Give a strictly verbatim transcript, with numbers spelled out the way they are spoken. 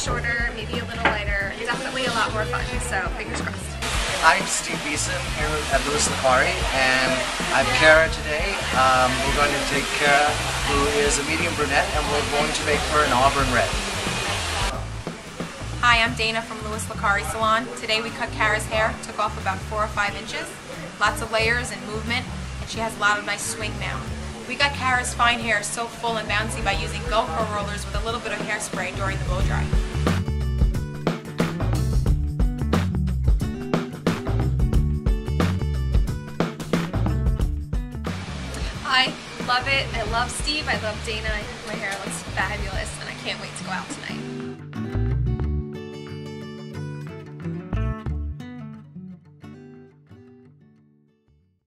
shorter, maybe a little lighter, definitely a lot more fun, so fingers crossed. I'm Steve Beeson here at Louis Licari, and I'm Kara today. Um, we're going to take Kara, who is a medium brunette, and we're going to make her an auburn red. Hi, I'm Dana from Louis Licari Salon. Today we cut Kara's hair, took off about four or five inches, lots of layers and movement, and she has a lot of nice swing now. We got Kara's fine hair so full and bouncy by using Velcro rollers with a little bit of hairspray during the blow dry. I love it. I love Steve. I love Dana. I think my hair looks fabulous, and I can't wait to go out tonight.